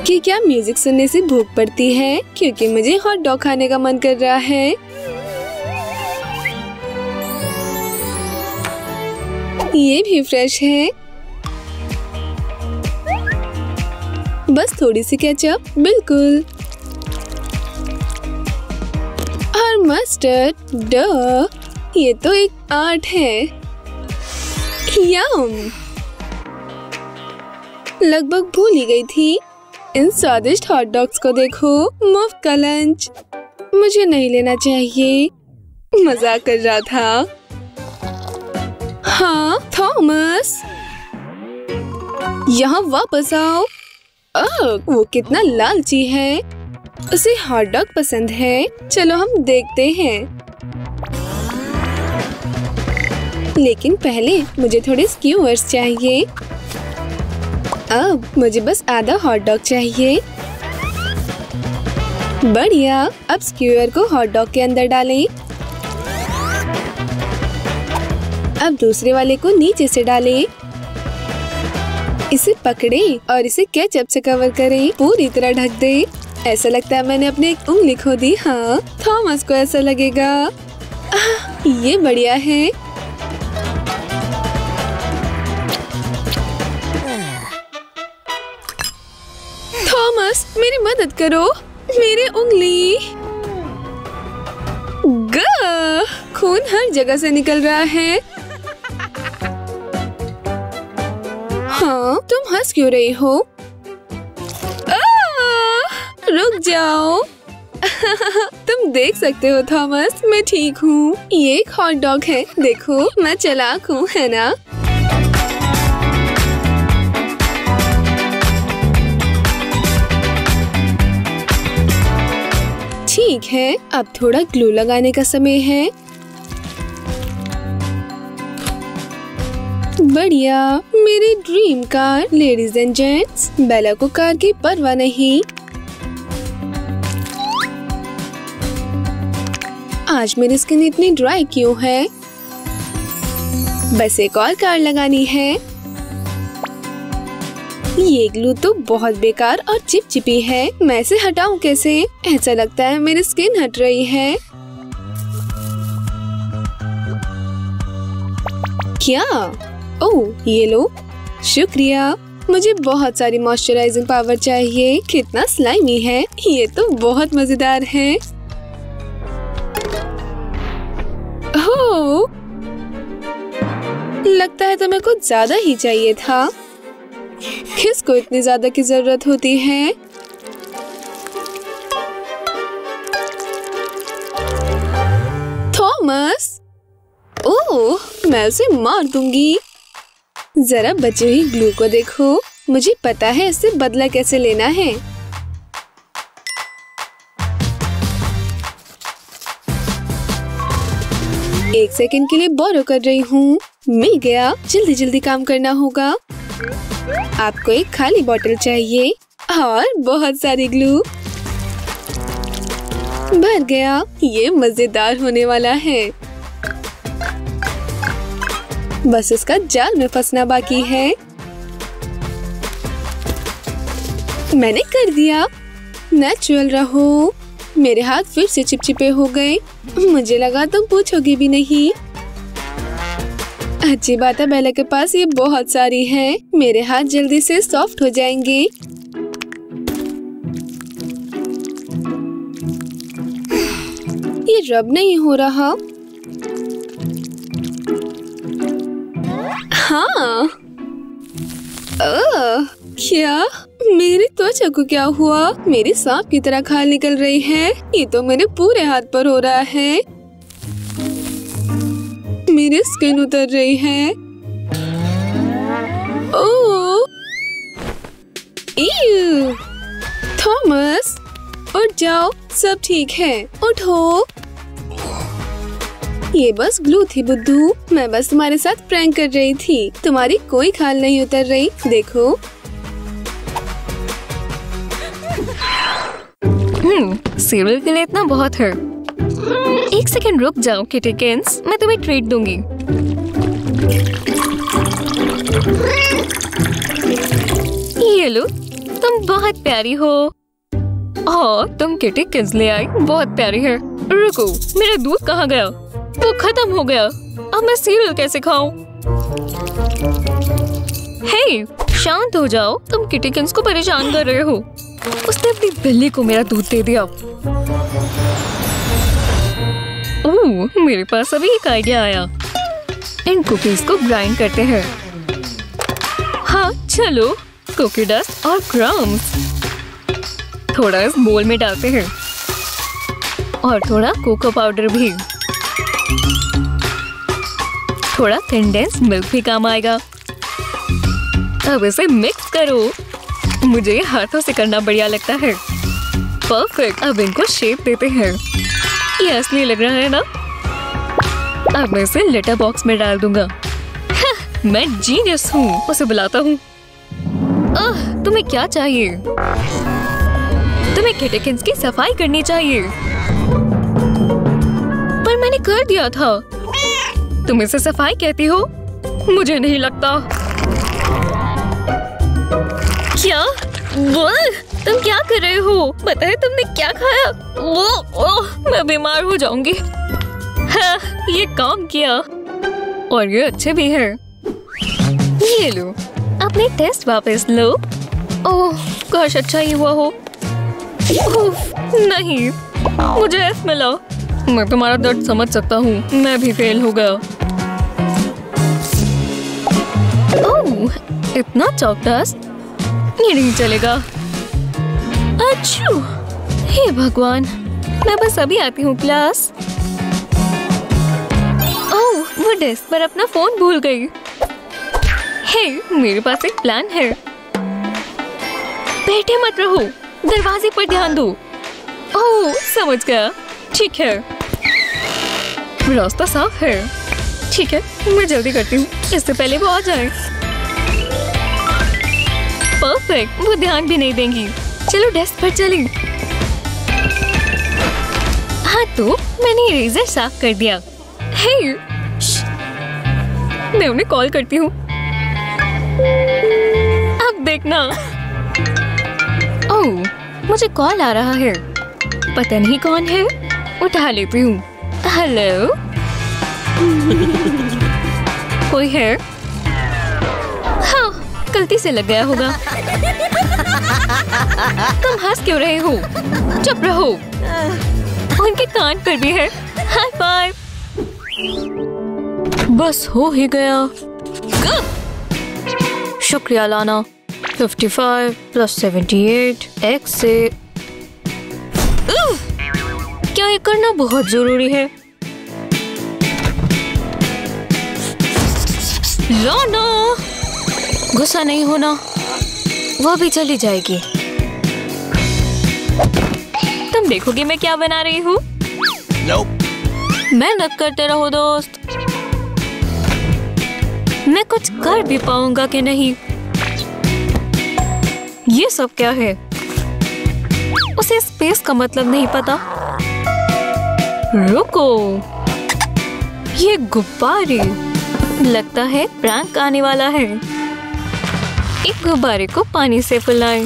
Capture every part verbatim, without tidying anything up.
कि क्या म्यूजिक सुनने से भूख पड़ती है, क्योंकि मुझे हॉट डॉग खाने का मन कर रहा है। ये भी फ्रेश है। बस थोड़ी सी केचप, बिल्कुल। और मस्टर्ड, डह, ये तो एक आर्ट है। यम, लगभग भूल ही गई थी। इन स्वादिष्ट हॉट डॉग्स को देखो, मुफ्त का लंच। मुझे नहीं लेना चाहिए, मजाक कर रहा था। हाँ थॉमस, यहाँ वापस आओ। ओह, वो कितना लालची है। उसे हॉट डॉग पसंद है। चलो हम देखते हैं। लेकिन पहले मुझे थोड़े स्क्यूअर्स चाहिए। अब मुझे बस आधा हॉट डॉग चाहिए। बढ़िया, अब स्क्यूअर को हॉट डॉग के अंदर डालें। अब दूसरे वाले को नीचे से डालें। इसे पकड़ें और इसे केचप से कवर करें। पूरी तरह ढक दें। ऐसा लगता है मैंने अपनी एक उंगली खो दी। हाँ, थॉमस को ऐसा लगेगा। आह, ये बढ़िया है। थॉमस, मेरी मदद करो, मेरी उंगली। ग, खून हर जगह से निकल रहा है। हाँ, तुम हंस क्यों रही हो? रुक जाओ। तुम देख सकते हो थॉमस, मैं ठीक हूँ। ये एक हॉट डॉग है। देखो, मैं चालाक हूँ, है ना? ठीक है, अब थोड़ा ग्लू लगाने का समय है। बढ़िया, मेरी dream car. Ladies and gents, Bela को कार की परवाह नहीं। आज मेरी स्किन इतनी ड्राई क्यों है? बस एक और कार लगानी है। ये ग्लू तो बहुत बेकार और चिपचिपी है। मैं इसे हटाऊं कैसे? ऐसा लगता है मेरी स्किन हट रही है। क्या? ओह, ये लो। शुक्रिया। मुझे बहुत सारी मॉइस्चराइजिंग पावर चाहिए। कितना स्लाइमी है। ये तो बहुत मजेदार है। ओह, लगता है तुम्हें कुछ ज्यादा ही चाहिए था। किसको इतनी ज्यादा की जरूरत होती है? थॉमस, ओह, मैं उसे मार दूंगी। जरा बची हुई ग्लू को देखो। मुझे पता है इससे बदला कैसे लेना है। एक सेकंड के लिए बोरो कर रही हूँ। मिल गया। जल्दी जल्दी काम करना होगा। आपको एक खाली बोतल चाहिए और बहुत सारी ग्लू। भर गया। ये मजेदार होने वाला है। बस इसका जाल में फंसना बाकी है। मैंने कर दिया। नेचुरल रहो। मेरे हाथ फिर से चिपचिपे हो गए। मुझे लगा तुम पूछोगी भी नहीं। अच्छी बात है, बेला के पास ये बहुत सारी है। मेरे हाथ जल्दी से सॉफ्ट हो जाएंगे। ये रब नहीं हो रहा। हाँ, ओह, क्या? मेरी त्वचा को क्या हुआ? मेरी सांप की तरह खाल निकल रही है। ये तो मेरे पूरे हाथ पर हो रहा है। मेरी स्किन उतर रही है। ओह, इव, थॉमस, उठ जाओ। सब ठीक है, उठो। ये बस ग्लू थी बुद्धू। मैं बस तुम्हारे साथ प्रैंक कर रही थी। तुम्हारी कोई खाल नहीं उतर रही। देखो। हम्म, सीरियल के लिए इतना बहुत है। एक सेकंड रुक जाओ किटिकन्स, मैं तुम्हें ट्रीट दूंगी। ये लो, तुम बहुत प्यारी हो। ओह, तुम किटी किड्स ले आई, बहुत प्यारी है। रुको, मेरा दूध कहाँ गया? वो खत्म हो गया। अब मैं सीरियल कैसे खाऊं? हे, शांत हो जाओ, तुम किटी किड्स को परेशान कर रहे हो। उसने अपनी बिल्ली को मेरा दूध दे दिया। ओह, मेरे पास अभी एक आइडिया आया। इन कुकीज को ग्राइंड करते हैं। हाँ चलो, कुकी डस्ट और क्रम्स थोड़ा इस बोल में डालते हैं और थोड़ा कोको पाउडर भी। थोड़ा कंडेंस मिल्क भी काम आएगा। अब इसे मिक्स करो। मुझे ये हाथों से करना बढ़िया लगता है। परफेक्ट। अब इनको शेप देते हैं। ये असली लग रहा है ना? अब मैं इसे लेटर बॉक्स में डाल दूंगा। मैं जीनियस हूँ। उसे बुलाता हूँ। तुम्हें क्या चाहिए? तुम्हें किटी किड्स की सफाई करनी चाहिए। पर मैंने कर दिया था। तुम इसे सफाई कहती हो? मुझे नहीं लगता। क्या? वो तुम क्या कर रहे हो? पता है तुमने क्या खाया? वो ओह, मैं बीमार हो जाऊंगी। हाँ, ये काम किया और ये अच्छे भी हैं। ये लो, अपने टेस्ट वापस लो। ओह, काश अच्छा ही हुआ हो। उफ, नहीं, मुझे एफ मिला। मैं तुम्हारा दर्द समझ सकता हूँ। मैं भी फेल हो गया। ओह, इतना चॉक डस्ट? ये नहीं चलेगा। अच्छू, हे भगवान, मैं बस अभी आती हूँ क्लास। ओह, वो डेस्क पर अपना फोन भूल गई। हे, मेरे पास एक प्लान है। बैठे मत रहो, दरवाजे पर ध्यान दो। ओह, समझ गया। ठीक है, रास्ता साफ है। ठीक है, मैं जल्दी करती हूँ, इससे पहले वो आ जाए। परफेक्ट, वो ध्यान भी नहीं देंगी। चलो डेस्क पर चलें। हाँ तो मैंने इरेजर साफ कर दिया। हे, मैं उन्हें कॉल करती हूँ। अब देखना। ओह, मुझे कॉल आ रहा है। पता नहीं कौन है। उठा लेती हूँ। हेलो, कोई है? हाँ, गलती से लग गया होगा। तुम हंस क्यों रहे हो? चुप रहो। उनके कान पर भी है। High five. बस हो ही गया। शुक्रिया Lana. Fifty five plus seventy eight X से। क्या ये करना बहुत जरूरी है? लाना, गुस्सा नहीं होना, वो भी चली जाएगी। तुम देखोगे मैं क्या बना रही हूँ। nope. मेहनत करते रहो दोस्त। मैं कुछ कर भी पाऊंगा कि नहीं? ये सब क्या है? उसे स्पेस का मतलब नहीं पता। रुको, ये गुब्बारे, लगता है प्रैंक आने वाला है। एक गुब्बारे को पानी से फुलाएं।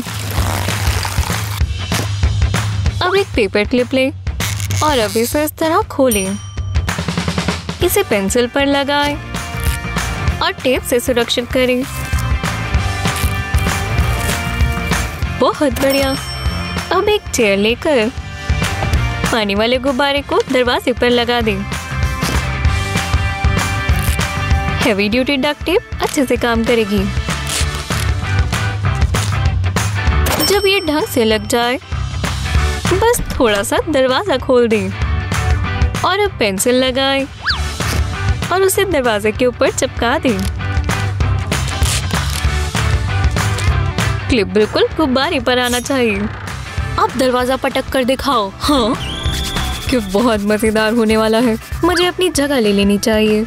अब एक पेपर क्लिप लें और अब इसे इस तरह खोलें। इसे पेंसिल पर लगाएं और टेप से सुरक्षित करें। बहुत बढ़िया। अब एक चेयर लेकर पानी वाले गुब्बारे को दरवाजे पर लगा दें। हेवी ड्यूटी डक्ट टेप अच्छे से काम करेगी। जब ये ढंग से लग जाए, बस थोड़ा सा दरवाजा खोल दें और अब पेंसिल लगाएं और उसे दरवाजे के ऊपर चिपका दें। क्लिप बिल्कुल गुब्बारे पर आना चाहिए। अब दरवाजा पटक कर दिखाओ। हाँ, क्यों बहुत मजेदार होने वाला है। मुझे अपनी जगह ले लेनी चाहिए।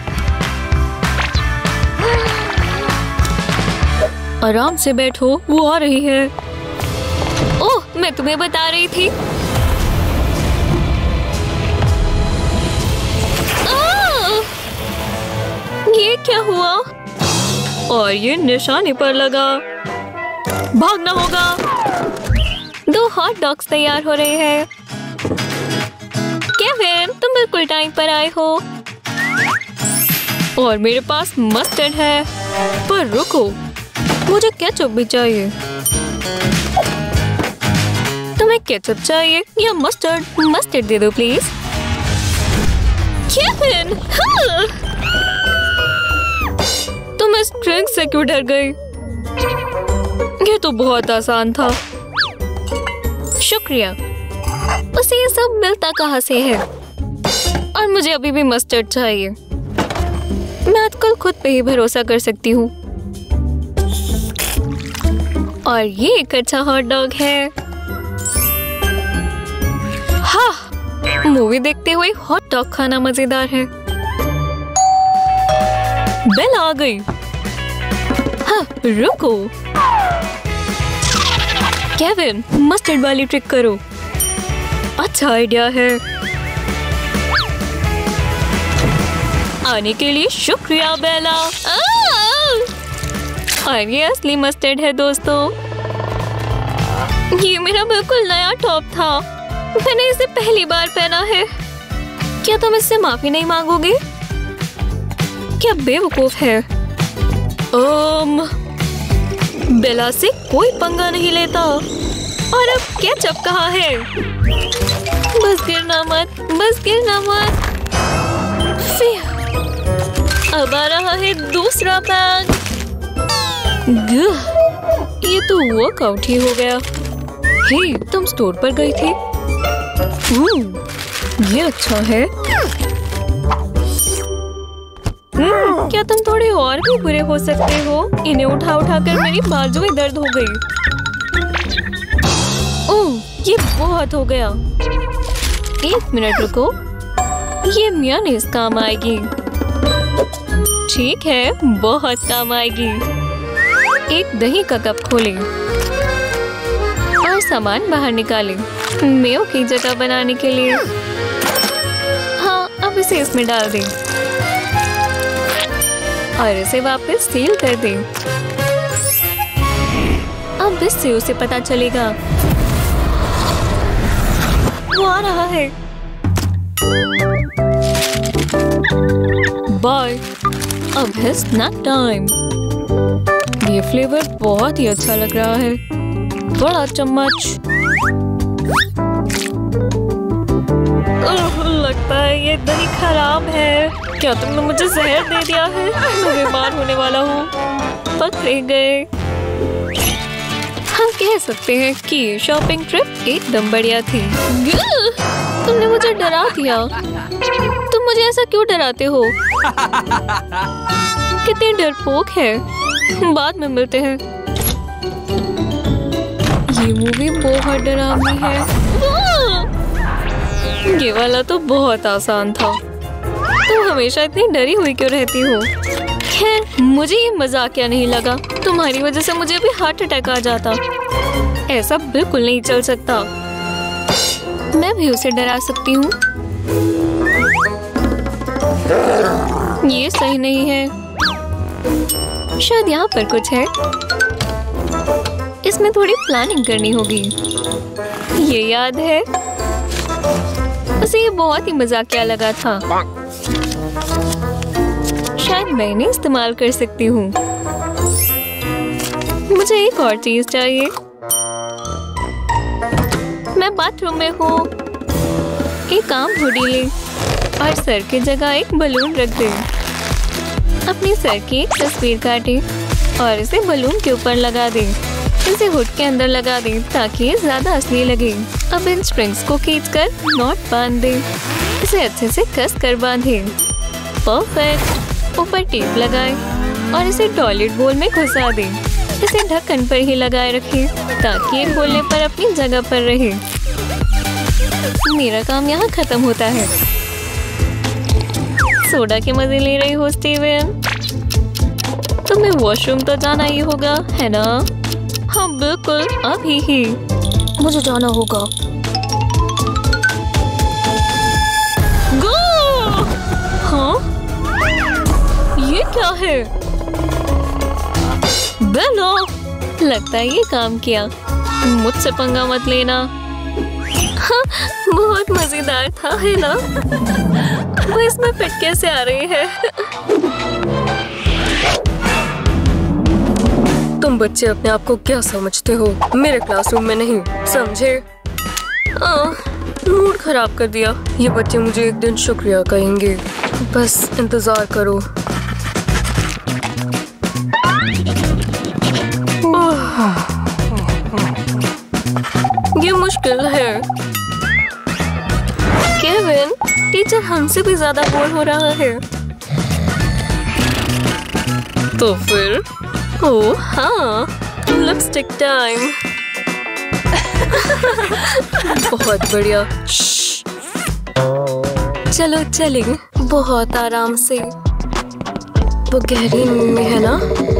आराम से बैठो, वो आ रही है। ओह, मैं तुम्हें बता रही थी। आ! ये क्या हुआ? और ये निशाने पर लगा। भागना होगा। हॉट डॉग्स तैयार हो रहे हैं। केविन, तुम बिल्कुल टाइम पर आए हो। और मेरे पास मस्टर्ड है। पर रुको, मुझे केचप भी चाहिए। तुम्हें केचप चाहिए या मस्टर्ड? मस्टर्ड दे दो प्लीज। केविन, हाँ! तुम इस ड्रिंक से क्यों डर गई? ये तो बहुत आसान था। शुक्रिया। उसे ये सब मिलता कहाँ से है? और मुझे अभी भी मस्टर्ड चाहिए। मैं आजकल खुद पे ही भरोसा कर सकती हूँ। और ये एक अच्छा हॉट डॉग है। हाँ, मूवी देखते हुए हॉट डॉग खाना मजेदार है। बेल आ गई। हाँ, रुको। केविन, मस्टर्ड वाली ट्रिक करो। अच्छा आइडिया है। आने के लिए शुक्रिया बेला। और ये असली मस्टर्ड है दोस्तों। ये मेरा बिल्कुल नया टॉप था। मैंने इसे पहली बार पहना है। क्या तुम इससे माफी नहीं मांगोगे? क्या बेवकूफ है। ओम, बेला से कोई पंगा नहीं लेता। और अब केचप कहाँ है? बस गिरना मत, बस गिरना मत। अब आ रहा है दूसरा बैग। ये तो वर्कआउट ही हो गया। हे, तुम स्टोर पर गई थी? ये अच्छा है। Hmm, क्या तुम थोड़े और भी बुरे हो सकते हो? इन्हें उठा उठा कर मेरी बाजुएं दर्द हो गई। ओह, ये बहुत हो गया। एक मिनट रुको, ये मेयोनेज़ काम आएगी। ठीक है, बहुत काम आएगी। एक दही का कप खोलें और सामान बाहर निकालें मेयो की जगह बनाने के लिए। हाँ, अब इसे इसमें डाल दें और इसे वापस सील कर दें। अब इससे उसे पता चलेगा। वो आ रहा है। बाय। अब है स्नैक टाइम। ये फ्लेवर बहुत ही अच्छा लग रहा है। बड़ा चम्मच। ओह, लगता है ये दही खराब है। क्या तुमने मुझे जहर दे दिया है? मैं बीमार होने वाला हूँ। पकड़े गए। हम कह सकते हैं कि ये शॉपिंग ट्रिप एकदम बढ़िया थी। तुमने मुझे डरा दिया। तुम मुझे ऐसा क्यों डराते हो? कितने डरपोक है। बाद में मिलते हैं। ये मूवी बहुत डरावनी है। ये वाला तो बहुत आसान था। तुम हमेशा इतनी डरी हुई क्यों रहती हो? खैर, मुझे ये मजाकिया नहीं लगा। तुम्हारी वजह से मुझे भी हार्ट अटैक आ जाता। ऐसा बिल्कुल नहीं चल सकता। मैं भी उसे डरा सकती हूँ। ये सही नहीं है। शायद यहाँ पर कुछ है। इसमें थोड़ी प्लानिंग करनी होगी। ये याद है, उसे ये बहुत ही मजाकिया लगा था। शायद मैं इन्हें इस्तेमाल कर सकती हूँ। मुझे एक और चीज चाहिए। मैं बाथरूम में हूँ। एक आम हुडी ले और सर की जगह एक बलून रख दे। अपने सर की एक तस्वीर काटे और इसे बलून के ऊपर लगा दे। इसे हुड के अंदर लगा दे ताकि ये ज्यादा असली लगे। अब इन स्ट्रिंग्स को खींचकर नॉट बांध दे। इसे अच्छे से कस कर बांधे। परफेक्ट। ऊपर टेप लगाए और इसे टॉयलेट बोल में घुसा दे। इसे ढक्कन पर ही लगाए रखें ताकि ये खोलने पर अपनी जगह पर रहे। मेरा काम यहाँ खत्म होता है। सोडा के मजे ले रही हो स्टीवन? तुम्हें वॉशरूम तो जाना ही होगा, है ना? हाँ बिल्कुल, अभी ही मुझे जाना होगा। गो! हाँ? ये क्या है? बेला! लगता है ये काम किया। मुझसे पंगा मत लेना। हाँ, बहुत मजेदार था है ना? वो इसमें फिट कैसे आ रही है? तुम बच्चे अपने आप को क्या समझते हो? मेरे क्लासरूम में नहीं, समझे? मूड खराब कर दिया। ये बच्चे मुझे एक दिन शुक्रिया कहेंगे। बस इंतजार करो। ये मुश्किल है। केविन, टीचर हमसे भी ज्यादा बोर हो रहा है। तो फिर? ओह हाँ, लिपस्टिक टाइम। बहुत बढ़िया। चलो चलें, बहुत आराम से। वो गहरी नींद में है ना?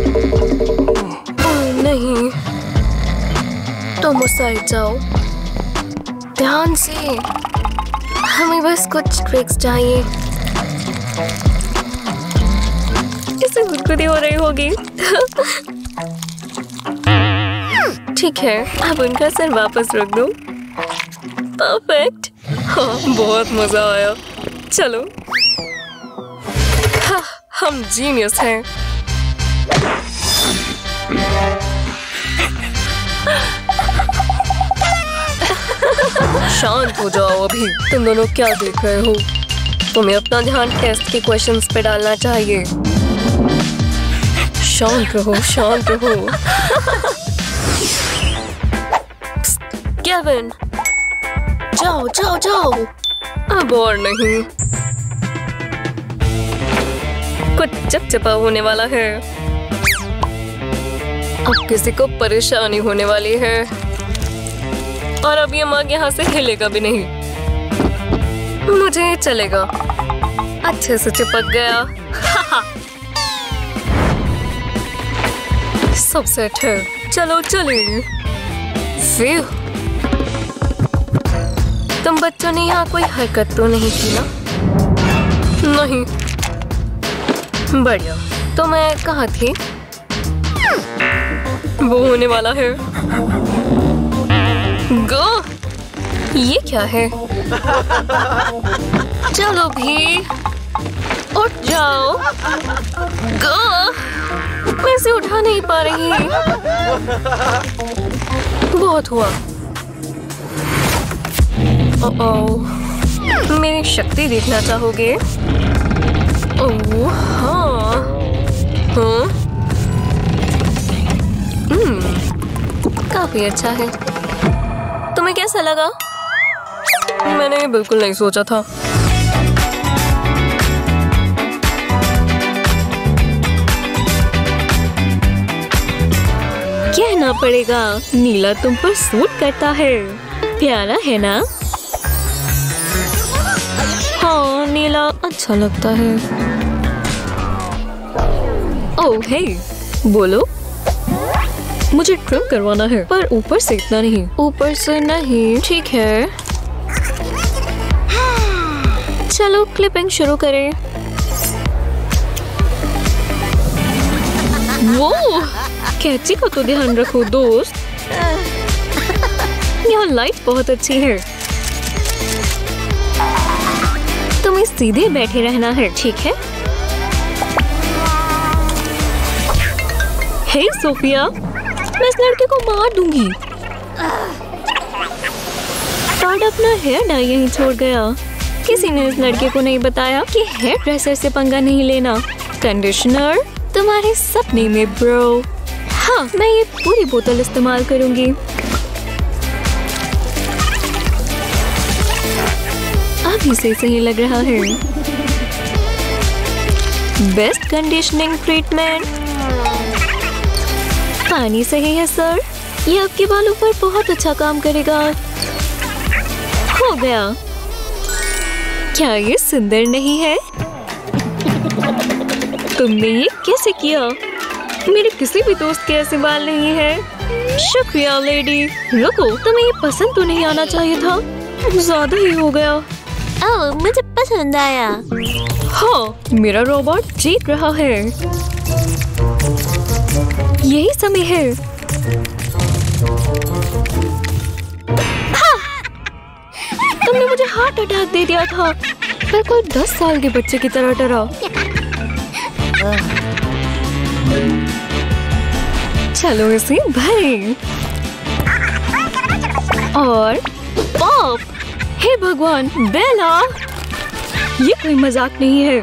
ओह नहीं, तुम उस साइड जाओ। ध्यान से, हमें बस कुछ ट्रिक्स चाहिए। इसे गुदगुदी हो रही होगी। ठीक है, अब उनका सर वापस रख दो। परफेक्ट। हाँ, बहुत मजा आया। चलो, हाँ, हम जीनियस हैं। शांत हो जाओ अभी। तुम दोनों क्या देख रहे हो? तुम्हें अपना ध्यान टेस्ट के क्वेश्चंस पे डालना चाहिए। शांत रहो, शांत रहो। केविन, जाओ जाओ जाओ। अब और नहीं। कुछ चिपचिपा होने वाला है। अब किसी को परेशानी होने वाली है। और अब ये मग यहाँ से हिलेगा भी नहीं। मुझे ये चलेगा। अच्छे से चिपक गया। सब सेट है। चलो चलें। फिर तुम बच्चों ने यहाँ कोई हरकत तो नहीं की ना? नहीं। बढ़िया। तो मैं कहाँ थी? वो होने वाला है। गो, ये क्या है? चलो भी, उठ जाओ। गो, मैं इसे उठा नहीं पा रही। बहुत हुआ। ओह, मेरी शक्ति देखना चाहोगे? ओह हाँ, हाँ, हम्म, काफी अच्छा है। तुम्हें कैसा लगा? मैंने बिल्कुल नहीं सोचा था। कहना पड़ेगा, नीला तुम पर सूट करता है। प्यारा है ना? हाँ, नीला अच्छा लगता है। ओह हे, बोलो। मुझे ट्रिम करवाना है, पर ऊपर से इतना नहीं। ऊपर से नहीं, ठीक है। चलो क्लिपिंग शुरू करें। वो कैची को तो ध्यान रखो दोस्त। यहाँ लाइट बहुत अच्छी है। तुम्हें सीधे बैठे रहना है, ठीक है? हे सोफिया, मैं इस लड़के को मार दूंगी। टॉड अपना हेयर डाई यहीं छोड़ गया। किसी ने इस लड़के को नहीं बताया कि हेयर ड्रेसर से पंगा नहीं लेना। कंडीशनर तुम्हारे सपने में ब्रो। हाँ, मैं ये पूरी बोतल इस्तेमाल करूंगी। अभी से सही लग रहा है। Best conditioning treatment. पानी सही है सर। ये आपके बालों पर बहुत अच्छा काम करेगा। हो गया। क्या ये सुंदर नहीं है? तुमने ये कैसे किया? मेरे किसी भी दोस्त के ऐसे बाल नहीं है। शुक्रिया लेडी। रुको, तुम्हें ये पसंद तो नहीं आना चाहिए था। ज्यादा ही हो गया। ओह, मुझे पसंद आया। हाँ, मेरा रोबोट जीत रहा है। यही समय है। तुमने मुझे हार्ट अटैक दे दिया था। मैं कोई दस साल के बच्चे की तरह डरा। चलो इसे भरें। और पॉप। हे भगवान, बेला, ये कोई मजाक नहीं है।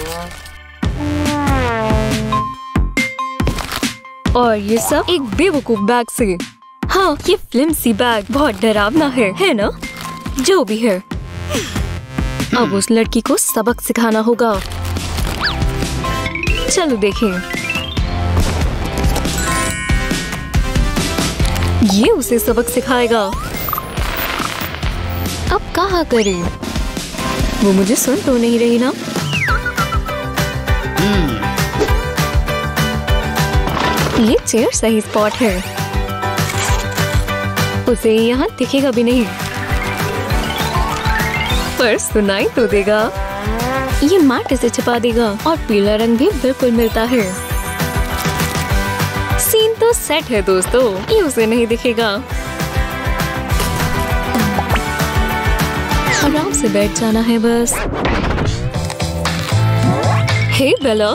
और ये सब एक बेवकूफ बैग से। हाँ, ये फ्लिम्सी बैग बहुत डरावना है, है ना? जो भी है, अब उस लड़की को सबक सिखाना होगा। चलो देखें। ये उसे सबक सिखाएगा। अब कहाँ करें? वो मुझे सुन तो नहीं रही ना? ये चेयर सही स्पॉट है। उसे यहाँ दिखेगा भी नहीं, पर सुनाई तो देगा। ये माटी से छिपा देगा और पीला रंग भी बिल्कुल मिलता है। सीन तो सेट है दोस्तों, ये उसे नहीं दिखेगा। आराम से बैठ जाना है बस। हे बेला,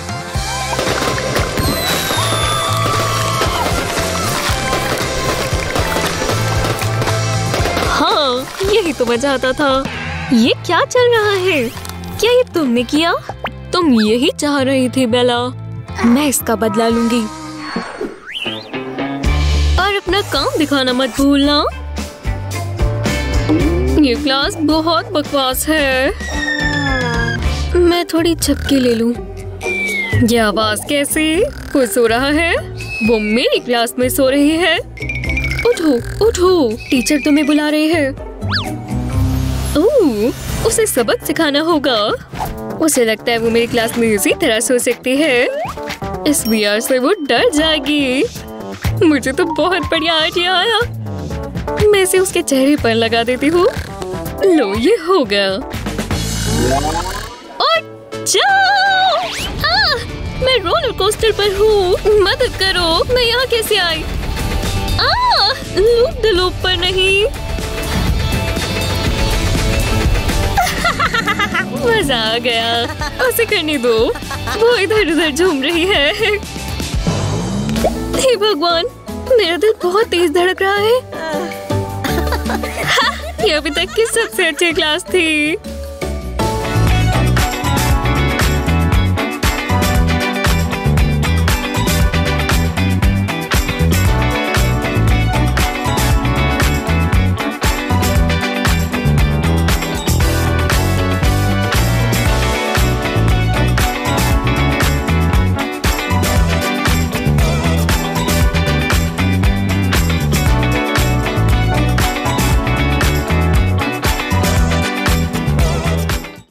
हाँ, यही तो मैं चाहता था। ये क्या चल रहा है? क्या ये तुमने किया? तुम यही चाह रही थी बेला। मैं इसका बदला लूंगी। और अपना काम दिखाना मत भूलना। ये क्लास बहुत बकवास है। मैं थोड़ी झपकी ले लूं। ये आवाज कैसी? कोई सो रहा है? वो मेरी क्लास में सो रही है। उठो, उठो, टीचर तुम्हें बुला रहे हैं। ओह, उसे सबक सिखाना होगा। उसे लगता है वो मेरी क्लास में इसी तरह सो सकती है। इस वीआर से वो डर जाएगी। मुझे तो बहुत बढ़िया आइडिया आया। मैं इसे उसके चेहरे पर लगा देती हूँ। लो, ये हो गया। और जाओ! आ, मैं रोलर कोस्टर पर हूँ। मदद करो, मैं यहाँ कैसे आई? आ, लूप द लूप पर नहीं। मजा आ गया। उसे करने दो, वो इधर उधर झूम रही है। हे भगवान, मेरा दिल बहुत तेज धड़क रहा है। ये अभी तक की सबसे अच्छी क्लास थी।